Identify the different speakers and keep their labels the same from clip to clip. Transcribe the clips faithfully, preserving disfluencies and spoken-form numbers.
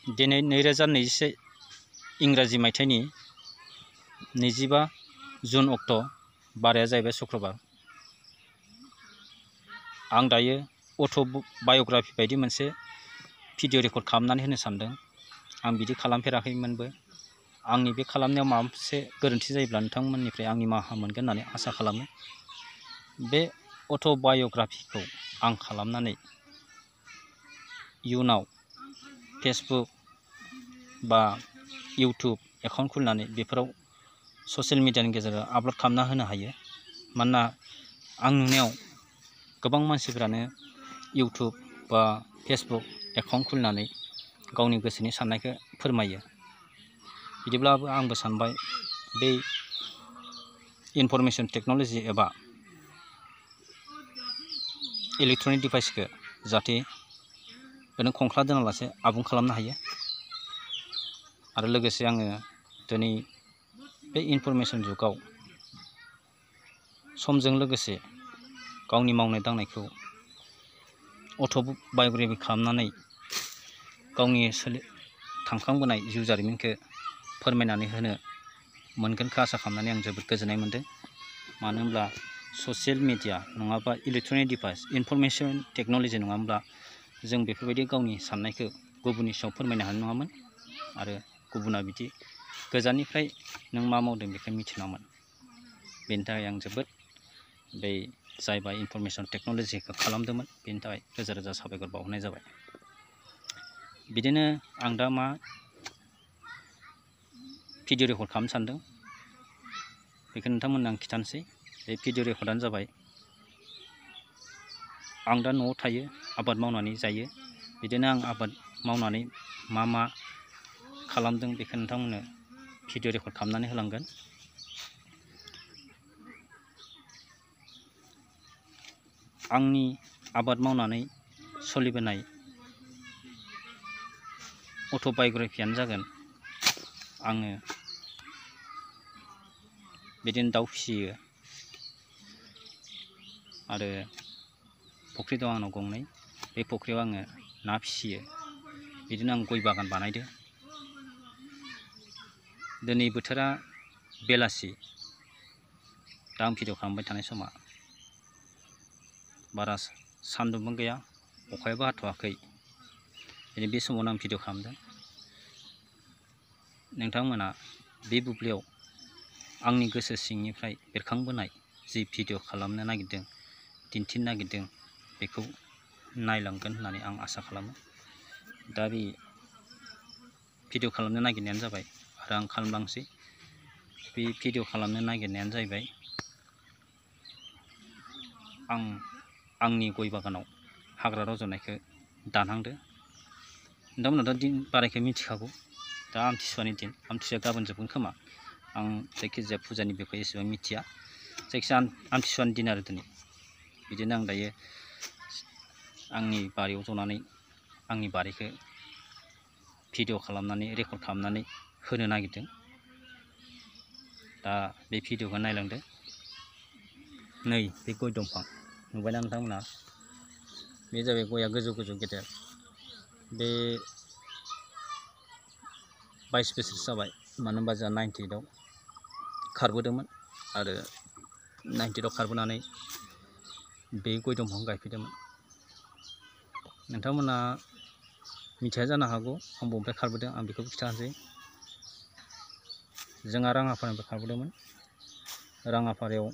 Speaker 1: दिनै नैरोजा नैजिसे इंराजि मायथाइनि नैजिबा जुन अक्ट' बाराया जाहैबाय शुक्रबार। आं दायो अट' बाय'ग्राफि बायदि मोनसे भिडिअ रेकर्ड खालामनानै होनो सानदों। आं बिदि खालामफेराखैमोनबो। आंनि बे खालामनायाव माबा मोनसे गोरोन्थि जायोब्ला नोंथांमोननिफ्राय आं निमाहा मोनगोन होननानै आसा खालामो। बे अट' बाय'ग्राफिखौ आं खालामनानै इयुनाव फेसबुक बा इउटुब एकाउन्ट खुलिनानै बेफोराव ससियेल मिडियानि गेजेरजों आपल'ड खालामना होनो हायो। मानोना आं नुनायाव गोबां मानसिफ्रानो इउटुब बा फेसबुक एकाउन्ट खुलिनानै गावनि गोसोनि साननायखौ फोरमायो। बिदिब्लाबो आंबो सानबाय बे इनफरमेशन टेक्न'लजि एबा इलेक्ट्रनिक डिभाइसखौ जाहाथे ओरैनो खंख्ला दोनालासे आबुं खालामनो हायो। आरो लोगोसे आङो दिनै बे इनफरमेशन जुगाव समजों लोगोसे गावनि मावनाय दांनायखौ अट' बाय'ग्राफि खालामनानै गावनि सोलि थांखांबोनाय जिउ जारिमिनखौ फोरमायनानै होनो मोनगोनखौ आसा खालामनानै आं जोबोद गोजोननाय मोनदों। मानो होनब्ला ससियेल मिडिया नङाबा इलेक्ट्रनिक डिभाइस इनफरमेशन टेक्न'लजि नङाब्ला जों बेफोरबायदि गावनि साननायखौ गुबुननि सायाव फोरमायनो हानाय नङामोन। आरो गुबुना बिदि गोजाननिफ्राय नों मा मावदों बेखौ मिथिनामोन। बेनि थाखाय आं जोबोद बै जायबा इनफरमेशन टेक्न'लजिखौ खालामदोंमोन बेनि थाखाय रोजा रोजा साबायखर बावहरनाय जाबाय। बिदिनो आं दा मा भिडिअ रेकर्ड खालामनो सानदों बेखौ नोंथांमोननो आं खिथानोसै। बे भिडिअ रेकर्डआनो जाबाय आं दा न'आव थायो, आबाद मावनानै जायो। बिदिनो आं आबाद मावनानै मा मा खालामदों बेखौ नोंथांमोननो भिडिअ रेकर्ड खालामनानै होलांगोन। आंनि आबाद मावनानै सोलिबोनाय अट' बाय'ग्राफियानो जागोन आङो बिदिनो दाउ फिसियो आरो फुख्रि दं आंनाव गंनै। बे फुख्रियाव आङो ना फिसियो। बिदिनो आं गय बागान बानायदों। दिनै बोथोरा बेलासि, दा आं भिडिअ खालामबाय थानाय समा बारा सान्दुंबो गैया, अखायाबो हाथ'वाखै। दिनै बे समावनो आं भिडिअ खालामदों। नोंथांमोना बे बुब्लियाव आंनि गोसो सिंनिफ्राय बेरखांबोनाय जि भिडिअ खालामनो नागिरदों, दिन्थिनो नागिरदों बेखौ नायलांगोन होननानै आं आसा खालामो। दा बे भिडिअ खालामनो नागिरनायानो जाबाय आरो आं खालामलांसै। बे भिडिअ खालामनो नागिरनायानो जाहैबाय आं आंनि गय बागानाव हाग्रा रज'नायखौ दानहांदो। नोंथांमोनाथ' दिन बारायखौ मिथिखागौ। दा आमथिसुवानि दिन, आमथिसुवाया गाबोन जोबगोन खोमा। आं जायखिजाया फुजानि बिखय एसेबां मिथिया। जायखिजाया आमथिसुवानि दिन आरो दिनै। बिदिनो आं दायो आंनि बारियाव जनानै आंनि बारिखौ भिडिअ खालामनानै रेकर्ड खालामनानै होनो नागिरदों। दा बे भिडिअखौ नायलांदो। नै बे गय दंफां नुबायना नोंथांमोना? बे जाबाय गया गोजौ गोजौ गेदेर। बे बाइस बोसोरसो जाबाय। मानो होनबा जोंहा नाइन्टि ओइटआव खारबोदोंमोन आरो नाइन्टि ओइटआव खारबोनानै बे गय दंफांखौ गायफैदोंमोन। नोंथांमोना मिथिया जानो हागौ आं बबेनिफ्राय खारबोदों, आं बेखौबो खिथानोसै। जोंहा राङापारानिफ्राय खारबोदोंमोन। राङापारायाव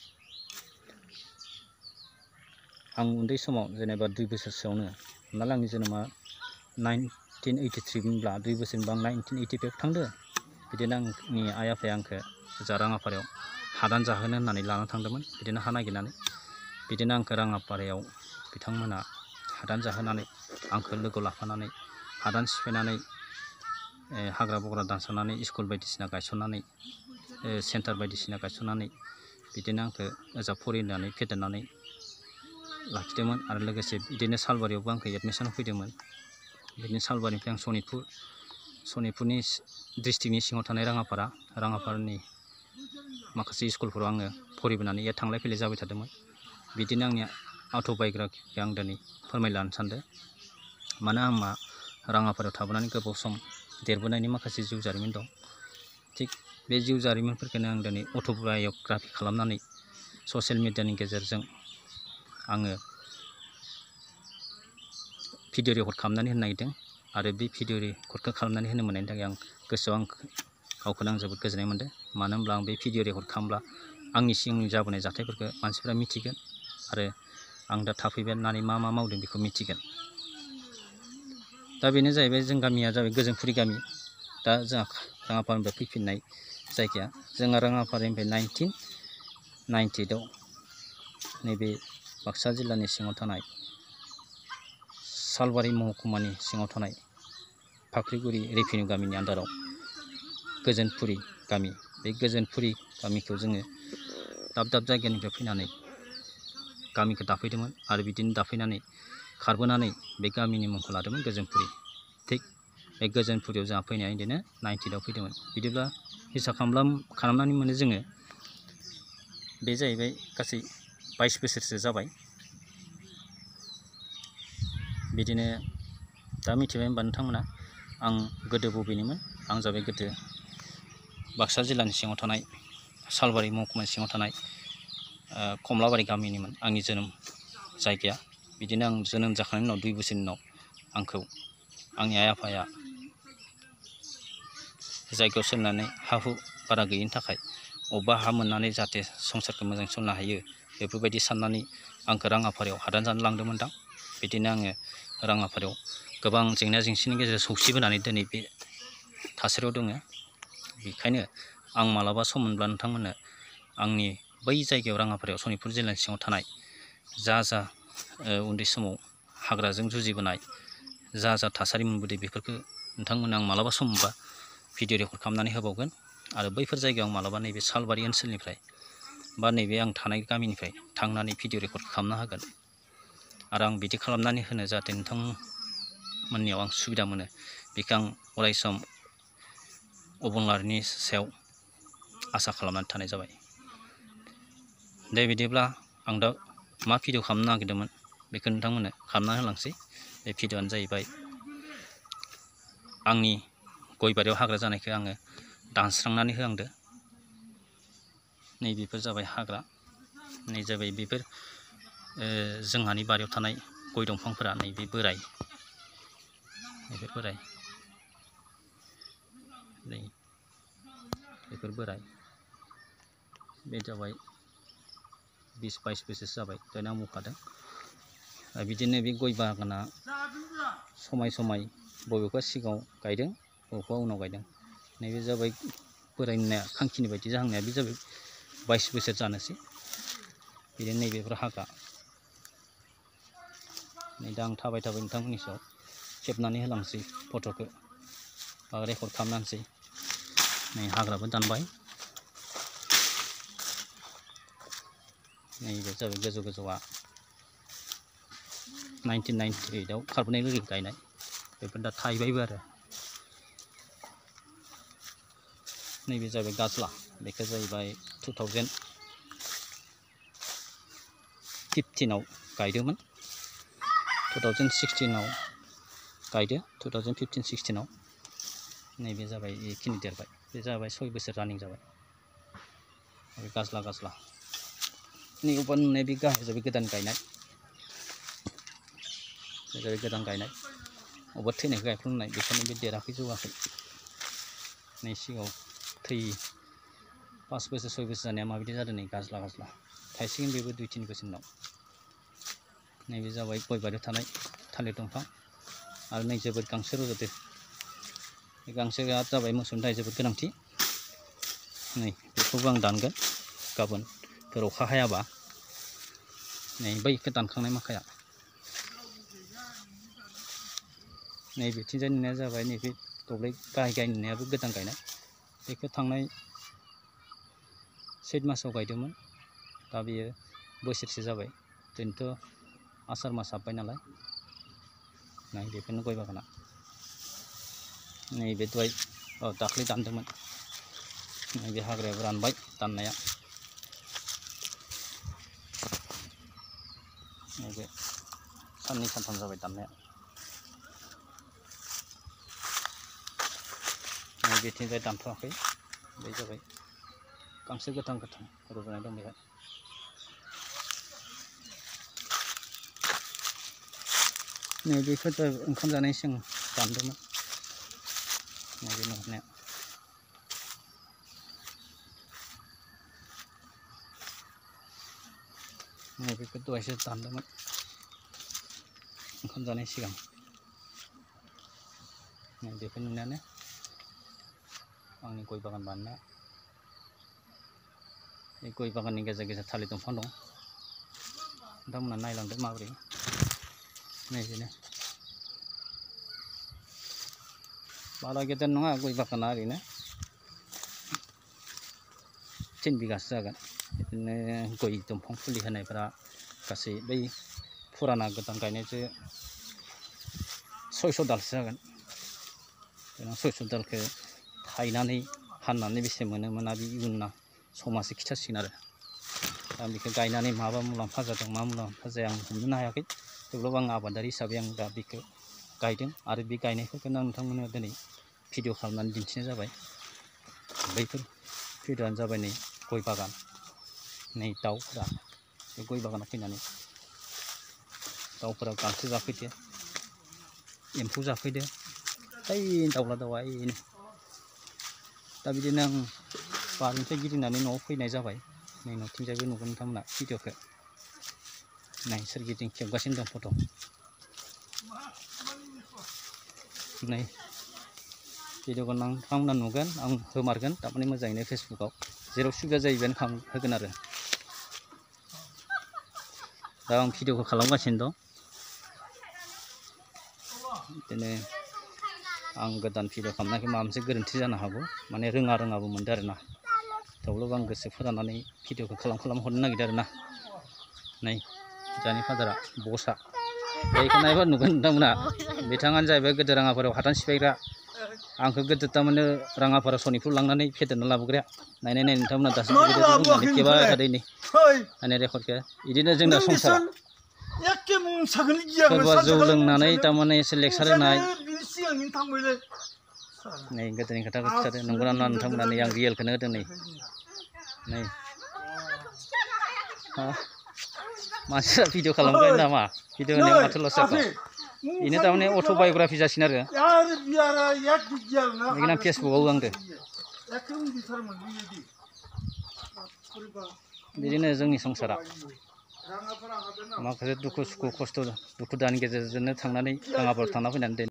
Speaker 1: आं उन्दै समाव जेनेबा दुइ बोसोरसोआवनो, हमना ला आंनि जोनोमा नाइनटिन ओइटिथ्रिमोनब्ला दुइ बोसोरनिबा आं नाइनटिन ओइटिफाइभ थांदो। बिदिनो आंनि आइ आफाया आंखौ जा राङापारायाव हादान जाहोनो होननानै लाना थांदोंमोन, बिदिनो हा नागिरनानै। बिदिनो आंखौ राङापारायाव बिथांमोना हादान जाहोनानै आंखौ लोगो लाफानानै हादान सिफायनानै हाग्रा बग्रा दानस्रांनानै स्कुल बायदिसिना गायसननानै सेन्टार बायदिसिना गायसननानै बिदिनो आंखौ ओजा फरायनानै फेदेरनानै लाखिदोंमोन। आरो लोगोसे बिदिनो सालबारियावबो आंखौ एडमिसन होफैदोंमोन। बिदिनो सालबारिनिफ्राय आं सनितपुर सनितपुरनि डिस्ट्रिक्टनि सिङाव थानाय राङापारा राङापारानि माखासे स्कुलफोराव आङो फरायबोनानै थांलाय फैलाय जाबाय थादोंमोन। बिदिनो आंनि अट' बाय'ग्राफिखौ आं दिनै फोरमायलांनो सानदों। मानो होनबा राङापारायाव थाबोनानै गोबाव सम देरबोनायनि माखासे जिउ जारिमिन दं। थिग बे जिउ जारिमिनफोरखौनो आं दिनै अट'बाय'ग्राफि खालामनानै ससियेल मिडियानि गेजेरजों आङो भिडिअ रेकर्ड खालामनानै होनो नागिरदों आरो बे भिडिअ रेकर्डखौ खालामनानै होनो मोननायनि थाखाय आं गोसोआव आं गावखौनो आं जोबोद गोजोननाय मोनदों। मानो होनब्ला आं बे भिडिअ रेकर्ड खालामब्ला आंनि सिगांनि जाबोनाय जाथायफोरखौ मानसिफ्रा मिथिगोन आरो आं दा थाफैनानै मा मा मावदों बेखौ मिथिगोन। दा बेनो जाहैबाय जों गामिया जाबाय गोजोनफुरि गामि। दा जोंहा राङापारानिफ्राय फैफिननाय जायगाया जोंहा राङापारानिफ्राय नाइनटिन नाइनटि ओइटआव नैबे बाक्सा जिल्लानि सिङाव थानाय सालबारि महकुमानि सिङाव थानाय फाख्रिगुरि रेभिनिउ गामिनि आन्दाराव गोजोनफुरि गामि, बे गोजोनफुरि गामिखौ जोङो दाब दाब जायगानिफ्राय फैनानै गामिखौ दाफैदोंमोन आरो बिदिनो दाफैनानै खारबोनानै बे गामिनि मुंखौ लादोंमोन गोजोनफुरि। थिग बे गोजोनफुरियाव जोंहा फैनाया बिदिनो नाइनटिनआव फैदोंमोन। बिदिब्ला हिसाब खालामनानै मोनो जोङो बे जाहैबाय गासै बाइस बोसोरसो जाबाय। बिदिनो दा मिथिबाय होनबा नोंथांमोना आं गोदो बबेनिमोन। आं जाबाय गोदो बाक्सा जिल्लानि सिङाव थानाय सालबारि महकुमानि सिङाव थानाय कमलाबारि गामिनिमोन आंनि जोनोम जायगाया। बिदिनो आं जोनोम जाखांनायनि उनाव दुइ बोसोरनि उनाव आंखौ आंनि आइ आफाया जायगायाव सोलिनानै हा हु बारा गैयिनि थाखाय अबेबा हा मोननानै जाहाथे संसारखौ मोजां सोलिनो हायो बेफोरबायदि साननानै आंखौ राङापारायाव हादान जानो लांदोंमोनदां। बिदिनो आङो राङापारायाव गोबां जेंना जेंसिनि गेजेरजों सौसिबोनानै दिनै बे थासारियाव दङ। बेखायनो आं मालाबा सम मोनब्ला नोंथांमोननो आंनि बै जायगायाव राङापारायाव सनितपुर जिल्लानि सिङाव थानाय जा जा उन्दै समाव हाग्राजों जुजिबोनाय जा जा थासारि मोनबोदों बेफोरखौ नोंथांमोननो आं मालाबा सम मोनबा भिडिअ रेकर्ड खालामनानै होबावगोन। आरो बैफोर जायगायाव मालाबा नैबे सालबारि ओनसोलनिफ्राय बा नैबे आं थानाय गामिनिफ्राय थांनानै भिडिअ रेकर्ड खालामना होगोन। आरो आं बिदि खालामनानै होनो जाहाथे नोंथांमोननियाव आं सुबिदा मोनो बेखौ आं अराय सम अबंलावरिनि सायाव आसा खालामनानै थानाय जाबाय। दे बिदिब्ला आं दा मा भिडिअ खालामनो नागिरदोंमोन बेखौ नोंथांमोननो खालामना होलांसै। बे भिडिअआनो जाहैबाय आंनि गय बारियाव हाग्रा जानायखौ आङो दानस्रांनानै होलांदो। नै बेफोर जाबाय हाग्रा, नै जाबाय बेफोर जोंहानि बारियाव थानाय गय दंफांफोरा नैबे बोराय, बेफोर बोराय, नै बेफोर बोराय, बे जाबाय बिस बाइस बोसोरसो जाबाय दहायनो आं बुंखादों। बिदिनो बे गय बागाना समाय समाय बबेबा सिगाङाव गायदों बबेबा उनाव गायदों। नैबे जाबाय बोरायनाया खांखिनि बायदि जाहांनाया बे जाबाय बाइस बोसोर जानोसै। बिदिनो नैबेफोर हाग्रा। नै दा आं थाबाय थाबाय नोंथांमोननि सायाव खेबनानै होलांसै फट'खौ बा रेकर्ड खालामनानैसै। नै हाग्राबो दानबाय। नैबे जाबाय गोजौ गोजौआ नाइनटिन नाइनटि ओइटआव खारबोनाय लोगो गायनाय, बेफोर दा थाहैबायबो आरो। नैबे जाबाय गाज्ला, बेखौ जाहैबाय टु थावजेन्ड फिफ्टिनाव गायदोंमोन, टु थावजेन्ड सिक्सटिनाव गायदो, टु थावजेन्ड फिफ्टिन सिक्सटिनाव। नैबे जाबाय बेखिनि देरबाय, बे जाबाय सय बोसोर रानिं जाबाय। बे गाज्ला गाज्ला नै अबेबा नुनाय बे गाहाया जाबाय गोदान गायनाय, बे जाबाय गोदान गायनाय, अबेबा थैनायखौ गायफ्लांनाय, बेखायनो बे देराखै जौआखै। नै सिगाङाव थै पास बोसोर सय बोसोर जानाया माबायदि जादों नै गाज्ला गाज्ला थायसिगोन बेबो दुइ तिन बोसोरनि उनाव। नैबे जाबाय गय बारियाव थानाय थालिर दंफां आरो नै जोबोद गांसो रज'दो। बे गांसोआ जाबाय मोसौनि थाखाय जोबोद गोनांथि। नै बेखौबो आं दानगोन गाबोनफोर अखा हायाबा। नै बैखौ दानखांनाय माखाया। नै बेथिंजाय नुनाया जाबाय नैबे दब्लाय गाहाय गाहाय नुनायाबो गोदान गायनाय, बेखौ थांनाय सैत मासाव गायदोंमोन। दा बेयो बोसोरसे जाबाय, दिनैथ' आसार मास हाबबाय नालाय। नै बेफोरनो गय बागाना। नैबे दहाय औ दाख्लै दानदोंमोन। नैबे हाग्रायाबो रानबाय दाननाया। नैबे साननै सानथाम जाबाय दाननाया। बेथिंजाय दानथ'वाखै बे जाबाय गांसो गोथां गोथां रज'नाय दं बेहाय नै बेफोर ओंखाम जानाय सिगां दानदोंमोन नैबे नुहुरनाया नै बेखौ दहायसो दानदोंमोन ओंखाम जानाय सिगां नै बेफोर नुनायानो आंनि गय बागान बानायनाया बे गय बागाननि गेजेर गेजेर थालिर दंफां दं नोंथांमोना नायलांदो माबोरै नैबेनो बारा गेदेर नङा गय बागाना ओरैनो तिन बिगासो जागोन बिदिनो गय दंफां फुलि होनायफोरा गासै बै फुराना गोदान गायनायजों सयस' दालसो जागोन सयस' दालखौ थायनानै फाननानै बेसे मोनो मोना बे इयुनना समासो खिथासिगोन आरो दा बेखौ गायनानै माबा मुलाम्फा जादों मा मुलाम्फा जाया आं हमनो हायाखै थेवब्लाबो आं आबादारि हिसाबै आं दा बेखौ गायदों आरो बे गायनायफोरखौनो नोंथांमोननो दिनै भिडिअ खालामनानै दिन्थिनाय जाबाय बैफोर भिडिअआनो जाबाय नै गय बागान नै दाउफोरा बे गय बागानाव फैनानै दाउफोरा गांसो जाफैदो एम्फौ जाफैदो ओइ दाउला दाउआ ओइनो दा बिदिनो आं बारिनिफ्राय गिदिंनानै न'आव फैनाय जाबाय नै न'थिंजायबो नुगोन नोंथांमोना भिडिअखौ नाय सोरगिदिं खेबगासिनो दं फट' नै भिडिअखौ नोंथांमोना नुगोन आं होमारगोन थारमाने मोजाङैनो फेसबुकआव जेराव सुबिदा जायो बेयावनो खालाम होगोन आरो दा आं भिडिअखौ खालामगासिनो दं बिदिनो आं गोदान भिडिअ खालामनायखौ माबा मोनसे गोरोन्थि जानो हागौ माने रोङा रोङाबो मोनदों आरो ना थेवब्लाबो आं गोसो फोराननानै भिडिअखौ खालाम खालाम हरनो नागिरदों आरो ना नै जानि फादारा बसा बेखौ नायबा नुगोन नोंथांमोना बिथाङानो जाहैबाय गोदो राङापारायाव हादान सिफायग्रा आंखौ गोदो थारमाने राङापारा सनिखौ लांनानै फेदेरना लाबोग्राया नायनाय नाय नोंथांमोना दासो बुंनानै खेबाय थादों नै माने रेकर्डखौ बिदिनो जोंना संसारा सोरबा जौ लोंनानै थारमाने एसे लेक्सार होनाय नै गोदोनि खोथाखौ खिथादों नंगौना नङा नोंथांमोना नै आं रियेलखौनो होदों नै नै मानसिया भिडिअ खालामबाय नामा भिडिअ होनाया माथो लस जाखो बेनो थारमाने अट'बाय'ग्राफि जासिगोन आरो बेखौनो आं फेसबुकआव होलांदों बिदिनो जोंनि संसारा माखासे दुखु सुखु खस्थ' दुखु दाहानि गेजेरजोंनो थांनानै राङापारायाव थांना फैनानै